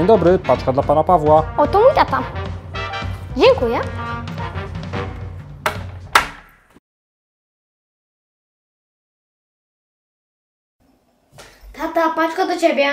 Dzień dobry, paczka dla pana Pawła. Oto mój tata. Dziękuję. Tata, paczka do ciebie.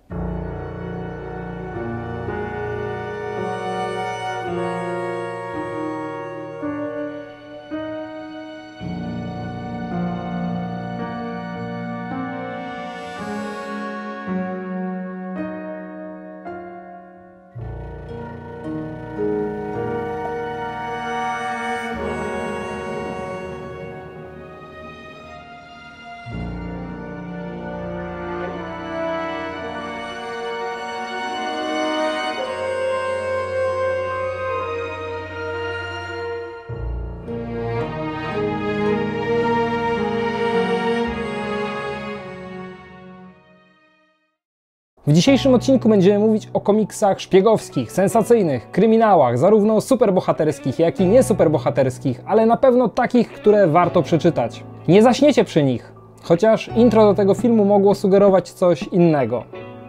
W dzisiejszym odcinku będziemy mówić o komiksach szpiegowskich, sensacyjnych, kryminałach, zarówno superbohaterskich, jak i niesuperbohaterskich, ale na pewno takich, które warto przeczytać. Nie zaśniecie przy nich, chociaż intro do tego filmu mogło sugerować coś innego.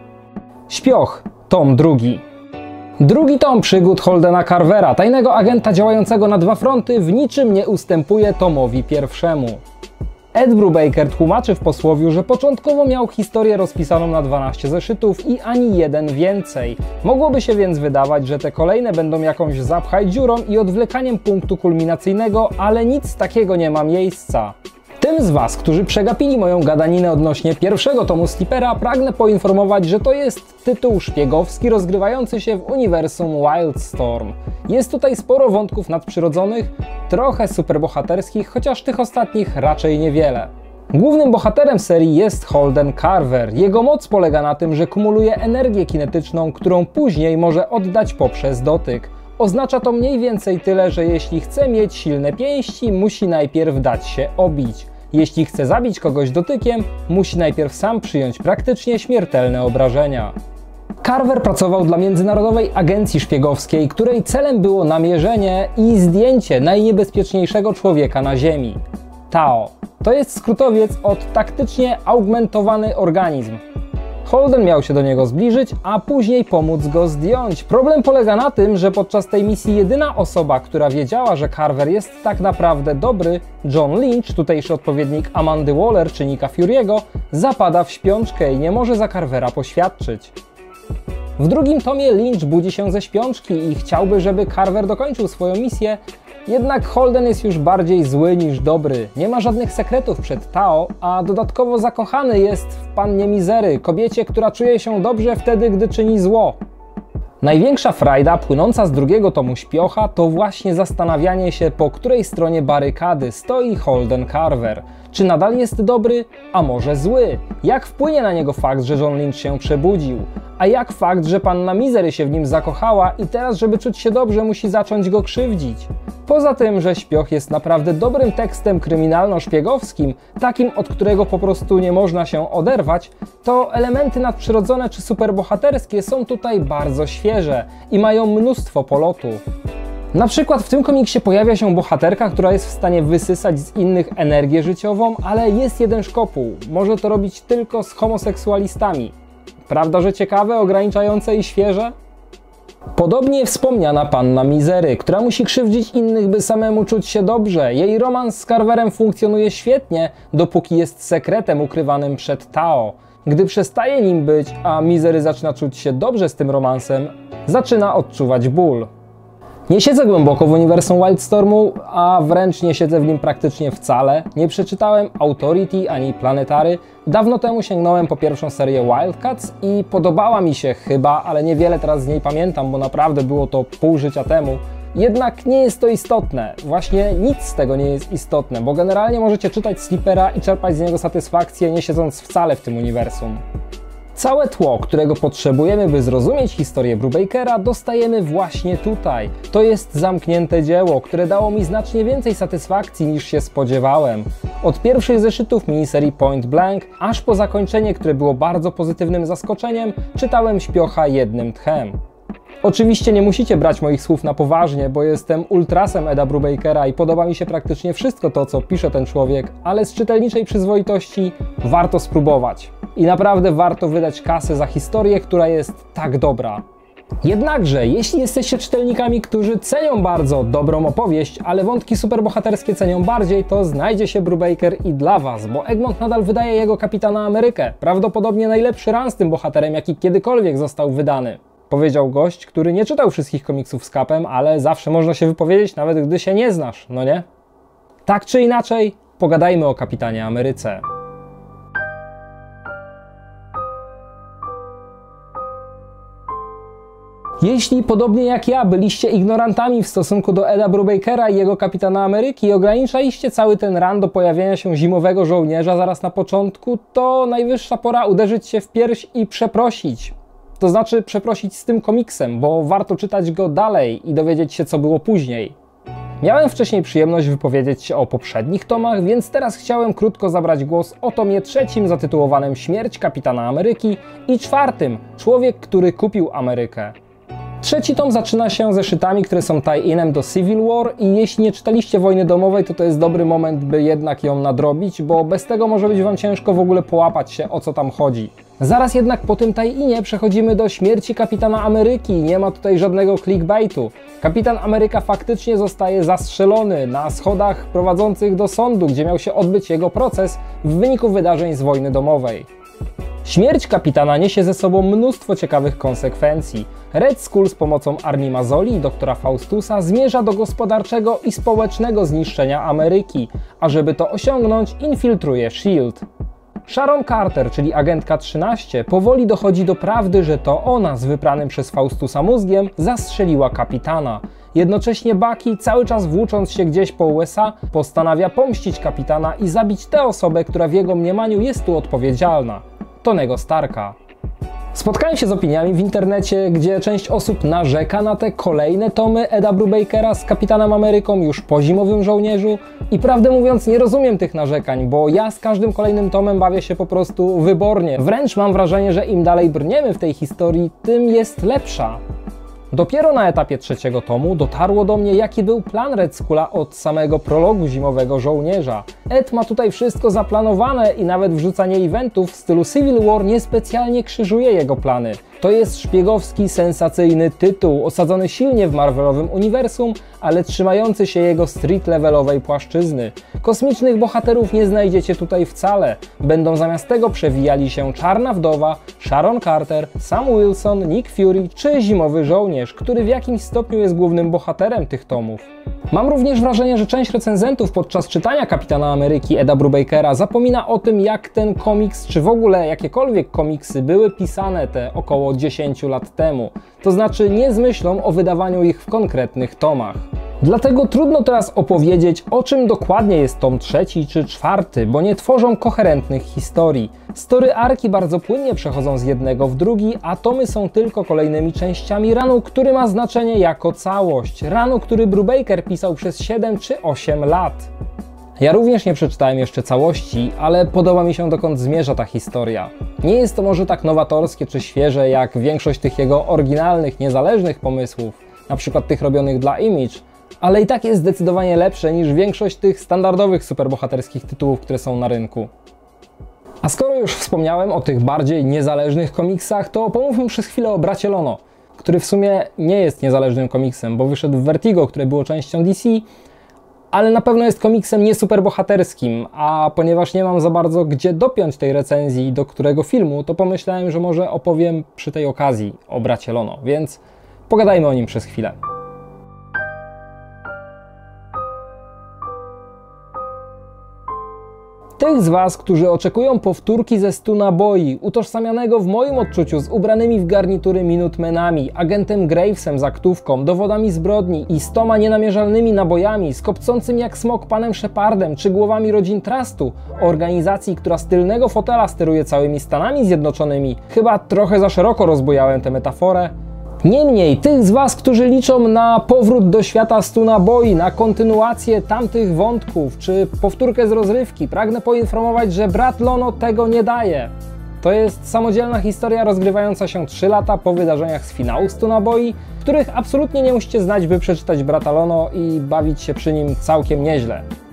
Śpioch, tom drugi. Drugi tom przygód Holdena Carvera, tajnego agenta działającego na dwa fronty, w niczym nie ustępuje tomowi pierwszemu. Ed Brubaker tłumaczy w posłowiu, że początkowo miał historię rozpisaną na 12 zeszytów i ani jeden więcej. Mogłoby się więc wydawać, że te kolejne będą jakąś zapchaj dziurą i odwlekaniem punktu kulminacyjnego, ale nic takiego nie ma miejsca. Tym z Was, którzy przegapili moją gadaninę odnośnie pierwszego tomu Sleepera, pragnę poinformować, że to jest tytuł szpiegowski rozgrywający się w uniwersum Wildstorm. Jest tutaj sporo wątków nadprzyrodzonych, trochę superbohaterskich, chociaż tych ostatnich raczej niewiele. Głównym bohaterem serii jest Holden Carver. Jego moc polega na tym, że kumuluje energię kinetyczną, którą później może oddać poprzez dotyk. Oznacza to mniej więcej tyle, że jeśli chce mieć silne pięści, musi najpierw dać się obić. Jeśli chce zabić kogoś dotykiem, musi najpierw sam przyjąć praktycznie śmiertelne obrażenia. Carver pracował dla międzynarodowej agencji szpiegowskiej, której celem było namierzenie i zdjęcie najniebezpieczniejszego człowieka na Ziemi. Tao. To jest skrótowiec od taktycznie augmentowany organizm. Holden miał się do niego zbliżyć, a później pomóc go zdjąć. Problem polega na tym, że podczas tej misji jedyna osoba, która wiedziała, że Carver jest tak naprawdę dobry, John Lynch, tutejszy odpowiednik Amandy Waller czy Nicka Fury'ego, zapada w śpiączkę i nie może za Carvera poświadczyć. W drugim tomie Lynch budzi się ze śpiączki i chciałby, żeby Carver dokończył swoją misję, jednak Holden jest już bardziej zły niż dobry. Nie ma żadnych sekretów przed Tao, a dodatkowo zakochany jest w pannie Misery, kobiecie, która czuje się dobrze wtedy, gdy czyni zło. Największa frajda płynąca z drugiego tomu Śpiocha to właśnie zastanawianie się, po której stronie barykady stoi Holden Carver. Czy nadal jest dobry, a może zły? Jak wpłynie na niego fakt, że John Lynch się przebudził? A jak fakt, że panna Misery się w nim zakochała i teraz, żeby czuć się dobrze, musi zacząć go krzywdzić? Poza tym, że Śpioch jest naprawdę dobrym tekstem kryminalno-szpiegowskim, takim, od którego po prostu nie można się oderwać, to elementy nadprzyrodzone czy superbohaterskie są tutaj bardzo świeże i mają mnóstwo polotu. Na przykład w tym komiksie pojawia się bohaterka, która jest w stanie wysysać z innych energię życiową, ale jest jeden szkopuł. Może to robić tylko z homoseksualistami. Prawda, że ciekawe, ograniczające i świeże? Podobnie wspomniana panna Misery, która musi krzywdzić innych, by samemu czuć się dobrze. Jej romans z Carverem funkcjonuje świetnie, dopóki jest sekretem ukrywanym przed Tao. Gdy przestaje nim być, a Misery zaczyna czuć się dobrze z tym romansem, zaczyna odczuwać ból. Nie siedzę głęboko w uniwersum Wildstormu, a wręcz nie siedzę w nim praktycznie wcale. Nie przeczytałem Authority ani Planetary. Dawno temu sięgnąłem po pierwszą serię Wildcats i podobała mi się chyba, ale niewiele teraz z niej pamiętam, bo naprawdę było to pół życia temu. Jednak nie jest to istotne. Właśnie nic z tego nie jest istotne, bo generalnie możecie czytać Sleepera i czerpać z niego satysfakcję, nie siedząc wcale w tym uniwersum. Całe tło, którego potrzebujemy, by zrozumieć historię Brubakera, dostajemy właśnie tutaj. To jest zamknięte dzieło, które dało mi znacznie więcej satysfakcji niż się spodziewałem. Od pierwszych zeszytów miniserii Point Blank, aż po zakończenie, które było bardzo pozytywnym zaskoczeniem, czytałem Śpiocha jednym tchem. Oczywiście nie musicie brać moich słów na poważnie, bo jestem ultrasem Eda Brubakera i podoba mi się praktycznie wszystko to, co pisze ten człowiek, ale z czytelniczej przyzwoitości warto spróbować. i naprawdę warto wydać kasę za historię, która jest tak dobra. Jednakże, jeśli jesteście czytelnikami, którzy cenią bardzo dobrą opowieść, ale wątki superbohaterskie cenią bardziej, to znajdzie się Brubaker i dla Was, bo Egmont nadal wydaje jego Kapitana Amerykę. Prawdopodobnie najlepszy run z tym bohaterem, jaki kiedykolwiek został wydany. Powiedział gość, który nie czytał wszystkich komiksów z Capem, ale zawsze można się wypowiedzieć, nawet gdy się nie znasz, no nie? Tak czy inaczej, pogadajmy o Kapitanie Ameryce. Jeśli, podobnie jak ja, byliście ignorantami w stosunku do Eda Brubakera i jego Kapitana Ameryki i ograniczaliście cały ten run do pojawienia się zimowego żołnierza zaraz na początku, to najwyższa pora uderzyć się w pierś i przeprosić. To znaczy przeprosić z tym komiksem, bo warto czytać go dalej i dowiedzieć się, co było później. Miałem wcześniej przyjemność wypowiedzieć się o poprzednich tomach, więc teraz chciałem krótko zabrać głos o tomie trzecim zatytułowanym Śmierć Kapitana Ameryki i czwartym Człowiek, który kupił Amerykę. Trzeci tom zaczyna się zeszytami, które są tie-inem do Civil War i jeśli nie czytaliście Wojny Domowej, to jest dobry moment, by jednak ją nadrobić, bo bez tego może być Wam ciężko w ogóle połapać się, o co tam chodzi. Zaraz jednak po tym tie-inie przechodzimy do Śmierci Kapitana Ameryki. Nie ma tutaj żadnego clickbaitu. Kapitan Ameryka faktycznie zostaje zastrzelony na schodach prowadzących do sądu, gdzie miał się odbyć jego proces w wyniku wydarzeń z Wojny Domowej. Śmierć kapitana niesie ze sobą mnóstwo ciekawych konsekwencji. Red Skull z pomocą Armii Mazoli i doktora Faustusa zmierza do gospodarczego i społecznego zniszczenia Ameryki, a żeby to osiągnąć, infiltruje S.H.I.E.L.D. Sharon Carter, czyli agentka 13, powoli dochodzi do prawdy, że to ona z wypranym przez Faustusa mózgiem zastrzeliła kapitana. Jednocześnie Bucky, cały czas włócząc się gdzieś po USA, postanawia pomścić kapitana i zabić tę osobę, która w jego mniemaniu jest tu odpowiedzialna. Tonego Starka. Spotkałem się z opiniami w internecie, gdzie część osób narzeka na te kolejne tomy Eda Brubakera z Kapitanem Ameryką już po Zimowym Żołnierzu i prawdę mówiąc nie rozumiem tych narzekań, bo ja z każdym kolejnym tomem bawię się po prostu wybornie. Wręcz mam wrażenie, że im dalej brniemy w tej historii, tym jest lepsza. Dopiero na etapie trzeciego tomu dotarło do mnie, jaki był plan Red Skulla od samego prologu Zimowego Żołnierza. Ed ma tutaj wszystko zaplanowane i nawet wrzucanie eventów w stylu Civil War niespecjalnie krzyżuje jego plany. To jest szpiegowski, sensacyjny tytuł, osadzony silnie w Marvelowym uniwersum, ale trzymający się jego street-levelowej płaszczyzny. Kosmicznych bohaterów nie znajdziecie tutaj wcale. Będą zamiast tego przewijali się Czarna Wdowa, Sharon Carter, Sam Wilson, Nick Fury czy Zimowy Żołnierz, który w jakimś stopniu jest głównym bohaterem tych tomów. Mam również wrażenie, że część recenzentów podczas czytania Kapitana Ameryki Eda Brubakera zapomina o tym, jak ten komiks, czy w ogóle jakiekolwiek komiksy były pisane te około 10 lat temu. To znaczy nie z myślą o wydawaniu ich w konkretnych tomach. Dlatego trudno teraz opowiedzieć, o czym dokładnie jest tom trzeci czy czwarty, bo nie tworzą koherentnych historii. Story arki bardzo płynnie przechodzą z jednego w drugi, a tomy są tylko kolejnymi częściami runu, który ma znaczenie jako całość. Runu, który Brubaker pisał przez 7 czy 8 lat. Ja również nie przeczytałem jeszcze całości, ale podoba mi się, dokąd zmierza ta historia. Nie jest to może tak nowatorskie czy świeże jak większość tych jego oryginalnych, niezależnych pomysłów, na przykład tych robionych dla Image, ale i tak jest zdecydowanie lepsze niż większość tych standardowych superbohaterskich tytułów, które są na rynku. A skoro już wspomniałem o tych bardziej niezależnych komiksach, to pomówmy przez chwilę o Bracie Lono, który w sumie nie jest niezależnym komiksem, bo wyszedł w Vertigo, które było częścią DC, ale na pewno jest komiksem nie superbohaterskim, a ponieważ nie mam za bardzo gdzie dopiąć tej recenzji do którego filmu, to pomyślałem, że może opowiem przy tej okazji o Bracie Lono, więc pogadajmy o nim przez chwilę. Tych z Was, którzy oczekują powtórki ze 100 naboi, utożsamianego w moim odczuciu z ubranymi w garnitury Minutemenami, agentem Gravesem z aktówką, dowodami zbrodni i 100 nienamierzalnymi nabojami, z kopcącym jak smok panem Shepardem czy głowami rodzin Trustu, organizacji, która z tylnego fotela steruje całymi Stanami Zjednoczonymi, chyba trochę za szeroko rozbujałem tę metaforę. Niemniej, tych z Was, którzy liczą na powrót do świata 100 naboi, na kontynuację tamtych wątków, czy powtórkę z rozrywki, pragnę poinformować, że Brat Lono tego nie daje. To jest samodzielna historia rozgrywająca się 3 lata po wydarzeniach z finału 100 naboi, których absolutnie nie musicie znać, by przeczytać Brata Lono i bawić się przy nim całkiem nieźle.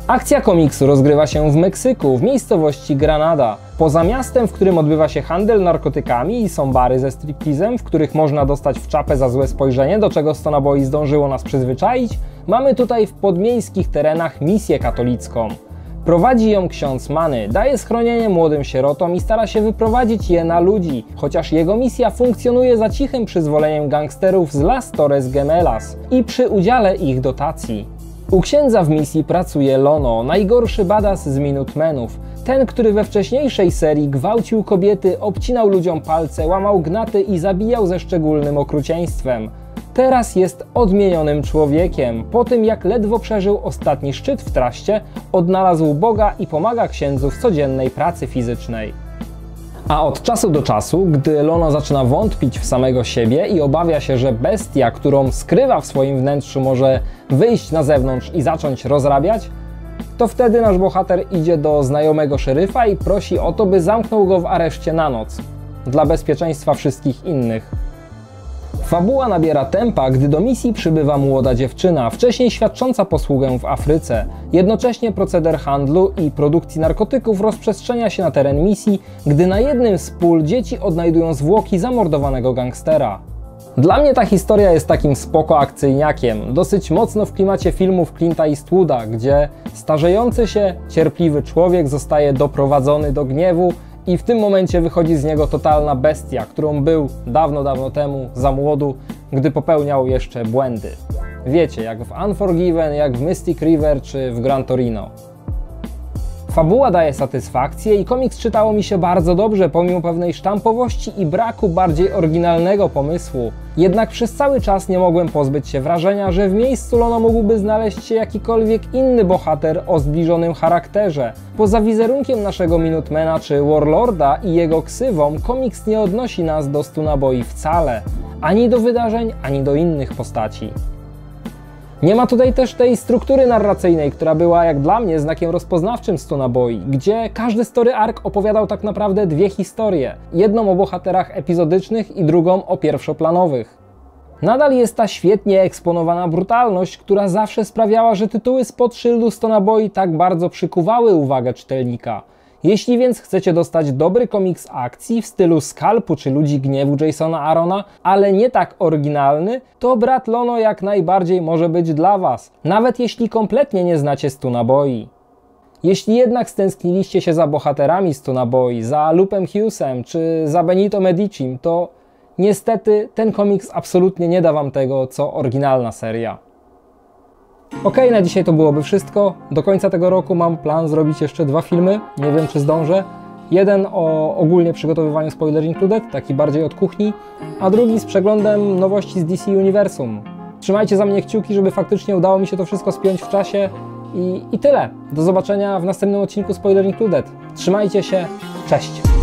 Akcja komiksu rozgrywa się w Meksyku, w miejscowości Granada. Poza miastem, w którym odbywa się handel narkotykami i są bary ze striptizem, w których można dostać w czapę za złe spojrzenie, do czego Stona Boy zdążyło nas przyzwyczaić, mamy tutaj w podmiejskich terenach misję katolicką. Prowadzi ją ksiądz Manny, daje schronienie młodym sierotom i stara się wyprowadzić je na ludzi, chociaż jego misja funkcjonuje za cichym przyzwoleniem gangsterów z Las Torres Gemelas i przy udziale ich dotacji. U księdza w misji pracuje Lono, najgorszy badass z Minutemenów. Ten, który we wcześniejszej serii gwałcił kobiety, obcinał ludziom palce, łamał gnaty i zabijał ze szczególnym okrucieństwem. Teraz jest odmienionym człowiekiem. Po tym, jak ledwo przeżył ostatni szczyt w traście, odnalazł Boga i pomaga księdzu w codziennej pracy fizycznej. A od czasu do czasu, gdy Lono zaczyna wątpić w samego siebie i obawia się, że bestia, którą skrywa w swoim wnętrzu, może wyjść na zewnątrz i zacząć rozrabiać, to wtedy nasz bohater idzie do znajomego szeryfa i prosi o to, by zamknął go w areszcie na noc, dla bezpieczeństwa wszystkich innych. Fabuła nabiera tempa, gdy do misji przybywa młoda dziewczyna, wcześniej świadcząca posługę w Afryce. Jednocześnie proceder handlu i produkcji narkotyków rozprzestrzenia się na teren misji, gdy na jednym z pól dzieci odnajdują zwłoki zamordowanego gangstera. Dla mnie ta historia jest takim spoko akcyjniakiem, dosyć mocno w klimacie filmów Clint'a Eastwooda, gdzie starzejący się, cierpliwy człowiek zostaje doprowadzony do gniewu i w tym momencie wychodzi z niego totalna bestia, którą był dawno, dawno temu, za młodu, gdy popełniał jeszcze błędy. Wiecie, jak w Unforgiven, jak w Mystic River czy w Gran Torino. Fabuła daje satysfakcję i komiks czytało mi się bardzo dobrze, pomimo pewnej sztampowości i braku bardziej oryginalnego pomysłu. Jednak przez cały czas nie mogłem pozbyć się wrażenia, że w miejscu Lono mógłby znaleźć się jakikolwiek inny bohater o zbliżonym charakterze. Poza wizerunkiem naszego Minutemana czy Warlorda i jego ksywą, komiks nie odnosi nas do Stona Boy wcale. Ani do wydarzeń, ani do innych postaci. Nie ma tutaj też tej struktury narracyjnej, która była jak dla mnie znakiem rozpoznawczym Stona Boy, gdzie każdy story arc opowiadał tak naprawdę dwie historie. Jedną o bohaterach epizodycznych i drugą o pierwszoplanowych. Nadal jest ta świetnie eksponowana brutalność, która zawsze sprawiała, że tytuły spod szyldu Stona Boy tak bardzo przykuwały uwagę czytelnika. Jeśli więc chcecie dostać dobry komiks akcji w stylu Skalpu czy Ludzi Gniewu Jasona Aarona, ale nie tak oryginalny, to Brat Lono jak najbardziej może być dla Was, nawet jeśli kompletnie nie znacie Stona Boy. Jeśli jednak stęskniliście się za bohaterami Stona Boy, za Lupem Hughesem czy za Benito Medicim, to niestety ten komiks absolutnie nie da Wam tego, co oryginalna seria. Okej, na dzisiaj to byłoby wszystko. Do końca tego roku mam plan zrobić jeszcze 2 filmy. Nie wiem, czy zdążę. Jeden o ogólnie przygotowywaniu Spoiler Included, taki bardziej od kuchni, a drugi z przeglądem nowości z DC Uniwersum. Trzymajcie za mnie kciuki, żeby faktycznie udało mi się to wszystko spiąć w czasie. I tyle. Do zobaczenia w następnym odcinku Spoiler Included. Trzymajcie się. Cześć!